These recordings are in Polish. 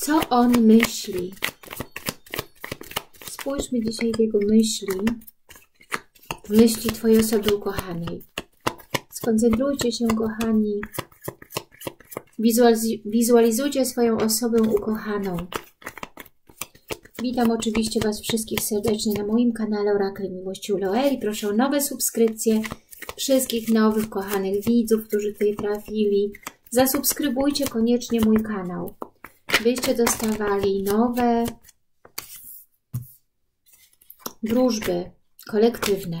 Co on myśli? Spójrzmy dzisiaj w jego myśli, w myśli Twojej osoby ukochanej. Skoncentrujcie się, kochani. Wizualizujcie swoją osobę ukochaną. Witam oczywiście Was wszystkich serdecznie na moim kanale Orakel Miłości u Loeli. Proszę o nowe subskrypcje wszystkich nowych, kochanych widzów, którzy tutaj trafili. Zasubskrybujcie koniecznie mój kanał, byście dostawali nowe wróżby kolektywne.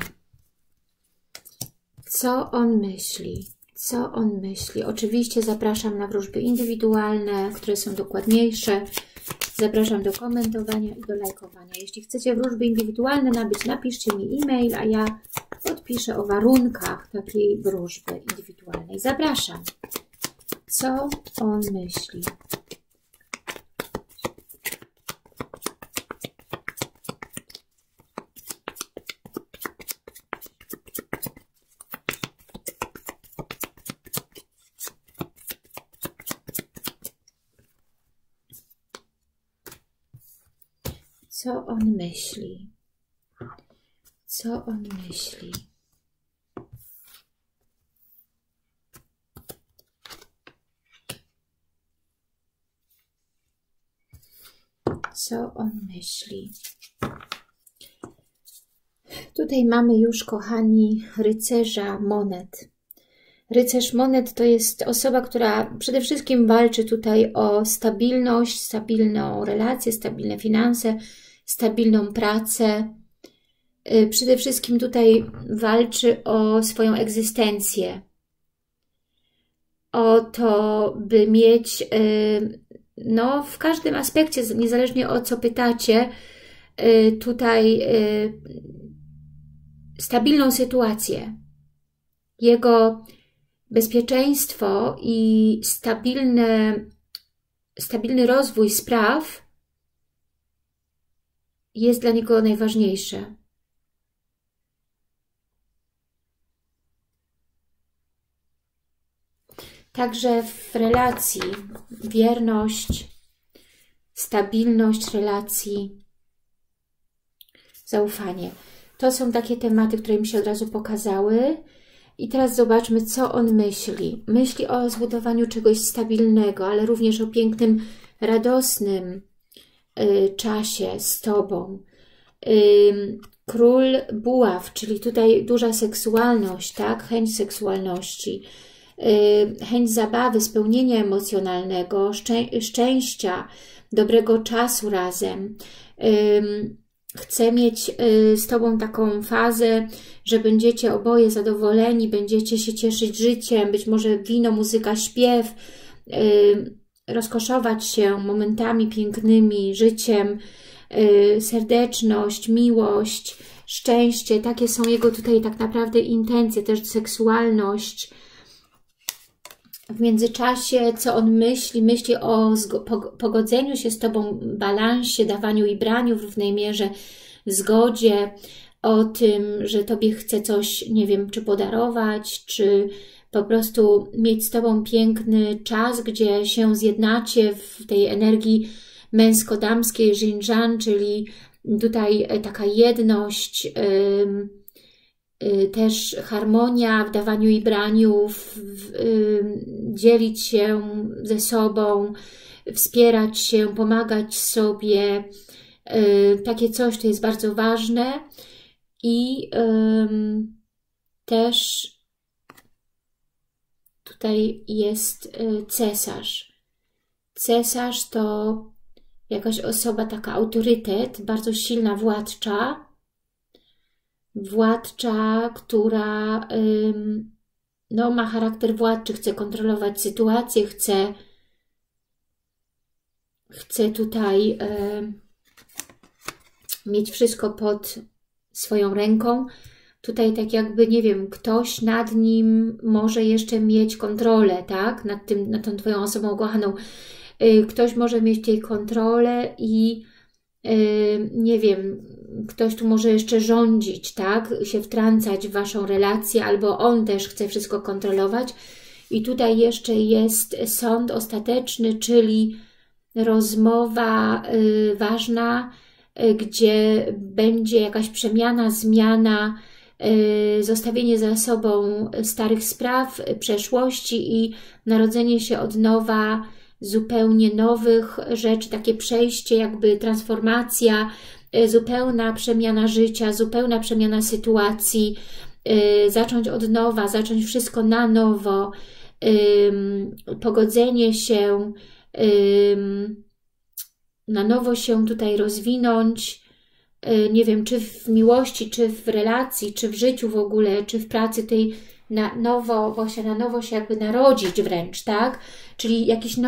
Co on myśli? Co on myśli? Oczywiście zapraszam na wróżby indywidualne, które są dokładniejsze. Zapraszam do komentowania i do lajkowania. Jeśli chcecie wróżby indywidualne nabyć, napiszcie mi e-mail, a ja odpiszę o warunkach takiej wróżby indywidualnej. Zapraszam. Co on myśli? Co on myśli? Co on myśli? Co on myśli? Tutaj mamy już, kochani, rycerza monet. Rycerz monet to jest osoba, która przede wszystkim walczy tutaj o stabilność, stabilną relację, stabilne finanse, stabilną pracę. Przede wszystkim tutaj walczy o swoją egzystencję. O to, by mieć no, w każdym aspekcie, niezależnie o co pytacie, tutaj stabilną sytuację. Jego bezpieczeństwo i stabilny rozwój spraw jest dla niego najważniejsze. Także w relacji wierność, stabilność relacji, zaufanie. To są takie tematy, które mi się od razu pokazały. I teraz zobaczmy, co on myśli. Myśli o zbudowaniu czegoś stabilnego, ale również o pięknym, radosnym czasie z Tobą. Król buław, czyli tutaj duża seksualność, tak? Chęć seksualności, chęć zabawy, spełnienia emocjonalnego, szczęścia, dobrego czasu razem. Chcę mieć z Tobą taką fazę, że będziecie oboje zadowoleni, będziecie się cieszyć życiem, być może wino, muzyka, śpiew, rozkoszować się momentami pięknymi, życiem, serdeczność, miłość, szczęście. Takie są jego tutaj tak naprawdę intencje, też seksualność. W międzyczasie, co on myśli? Myśli o pogodzeniu się z Tobą, balansie, dawaniu i braniu w równej mierze, zgodzie, o tym, że Tobie chce coś, nie wiem, czy podarować, czy po prostu mieć z Tobą piękny czas, gdzie się zjednacie w tej energii męsko-damskiej, yin-yang, czyli tutaj taka jedność, też harmonia w dawaniu i braniu, dzielić się ze sobą, wspierać się, pomagać sobie. Takie coś to jest bardzo ważne. I też tutaj jest cesarz. Cesarz to jakaś osoba, taka autorytet, bardzo silna władcza. Władcza, która no, ma charakter władczy, chce kontrolować sytuację, chce tutaj mieć wszystko pod swoją ręką. Tutaj tak jakby, nie wiem, ktoś nad nim może jeszcze mieć kontrolę, tak? Nad tą Twoją osobą ukochaną. Ktoś może mieć tej kontrolę i nie wiem, ktoś tu może jeszcze rządzić, tak? Się wtrącać w Waszą relację, albo on też chce wszystko kontrolować. I tutaj jeszcze jest sąd ostateczny, czyli rozmowa ważna, gdzie będzie jakaś przemiana, zmiana, zostawienie za sobą starych spraw, przeszłości i narodzenie się od nowa zupełnie nowych rzeczy, takie przejście, jakby transformacja, zupełna przemiana życia, zupełna przemiana sytuacji, zacząć od nowa, zacząć wszystko na nowo, pogodzenie się, na nowo się tutaj rozwinąć, nie wiem, czy w miłości, czy w relacji, czy w życiu w ogóle, czy w pracy tej na nowo, właśnie na nowo się jakby narodzić wręcz, tak? Czyli jakiś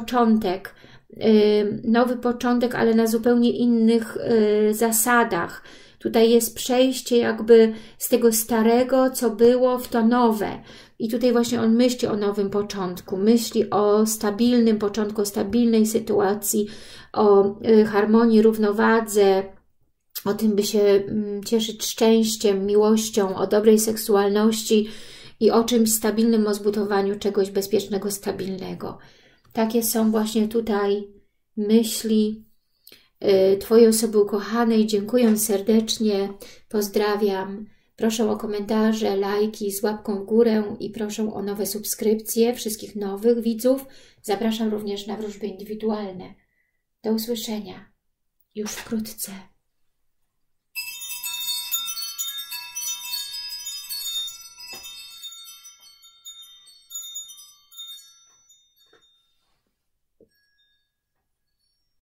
nowy początek, ale na zupełnie innych zasadach. Tutaj jest przejście jakby z tego starego, co było, w to nowe. I tutaj właśnie on myśli o nowym początku, myśli o stabilnym początku, o stabilnej sytuacji, o harmonii, równowadze, o tym, by się cieszyć szczęściem, miłością, o dobrej seksualności i o czymś stabilnym, o zbudowaniu czegoś bezpiecznego, stabilnego. Takie są właśnie tutaj myśli Twojej osoby ukochanej. Dziękuję serdecznie, pozdrawiam. Proszę o komentarze, lajki z łapką w górę i proszę o nowe subskrypcje wszystkich nowych widzów. Zapraszam również na wróżby indywidualne. Do usłyszenia już wkrótce.